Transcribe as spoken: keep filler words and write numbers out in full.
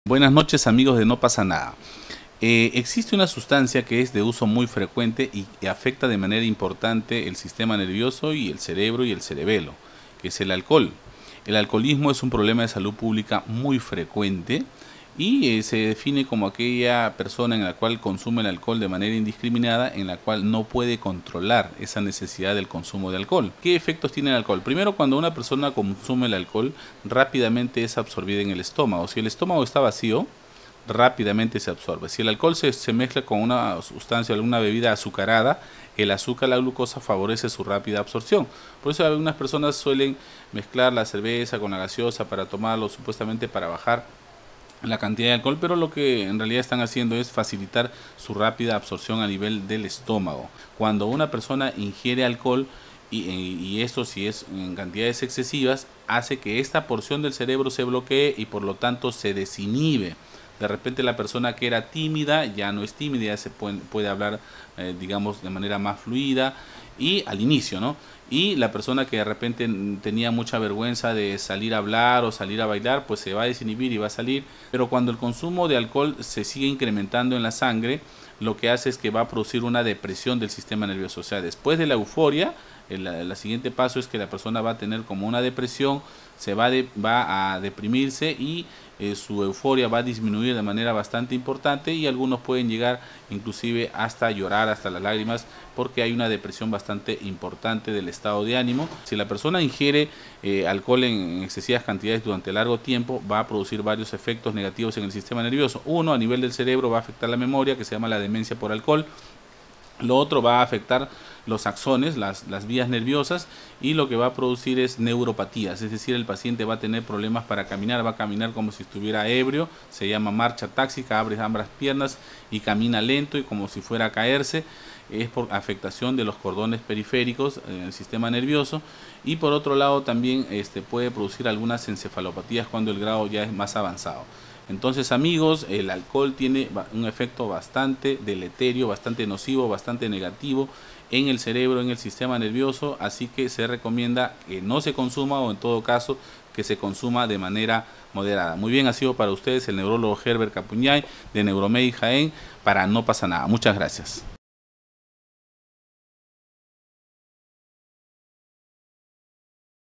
Buenas noches, amigos de No Pasa Nada. Eh, existe una sustancia que es de uso muy frecuente y que afecta de manera importante el sistema nervioso y el cerebro y el cerebelo, que es el alcohol. El alcoholismo es un problema de salud pública muy frecuente y eh, se define como aquella persona en la cual consume el alcohol de manera indiscriminada, en la cual no puede controlar esa necesidad del consumo de alcohol. ¿Qué efectos tiene el alcohol? Primero, cuando una persona consume el alcohol, rápidamente es absorbida en el estómago. Si el estómago está vacío, rápidamente se absorbe. Si el alcohol se, se mezcla con una sustancia, alguna bebida azucarada, el azúcar, la glucosa favorece su rápida absorción. Por eso algunas personas suelen mezclar la cerveza con la gaseosa para tomarlo, supuestamente para bajar la cantidad de alcohol, pero lo que en realidad están haciendo es facilitar su rápida absorción a nivel del estómago. Cuando una persona ingiere alcohol, y, y esto si es en cantidades excesivas, hace que esta porción del cerebro se bloquee y por lo tanto se desinhibe. De repente la persona que era tímida ya no es tímida, ya se puede, puede hablar eh, digamos de manera más fluida y al inicio, ¿no? Y la persona que de repente tenía mucha vergüenza de salir a hablar o salir a bailar, pues se va a desinhibir y va a salir. Pero cuando el consumo de alcohol se sigue incrementando en la sangre, lo que hace es que va a producir una depresión del sistema nervioso. O sea, después de la euforia, el, el siguiente paso es que la persona va a tener como una depresión, se va, de, va a deprimirse y eh, su euforia va a disminuir de manera bastante importante y algunos pueden llegar inclusive hasta llorar, hasta las lágrimas, porque hay una depresión bastante importante del estado de ánimo. Si la persona ingiere eh, alcohol en excesivas cantidades durante largo tiempo, va a producir varios efectos negativos en el sistema nervioso. Uno, a nivel del cerebro va a afectar la memoria, que se llama la demencia por alcohol. Lo otro va a afectar los axones, las, las vías nerviosas, y lo que va a producir es neuropatías, es decir, el paciente va a tener problemas para caminar, va a caminar como si estuviera ebrio, se llama marcha táxica, abre ambas piernas y camina lento y como si fuera a caerse, es por afectación de los cordones periféricos en el sistema nervioso, y por otro lado también este, puede producir algunas encefalopatías cuando el grado ya es más avanzado. Entonces, amigos, el alcohol tiene un efecto bastante deleterio, bastante nocivo, bastante negativo en el cerebro, en el sistema nervioso, así que se recomienda que no se consuma o en todo caso que se consuma de manera moderada. Muy bien, ha sido para ustedes el neurólogo Herbert Capuñay de Neuromedic Jaén para No Pasa Nada. Muchas gracias.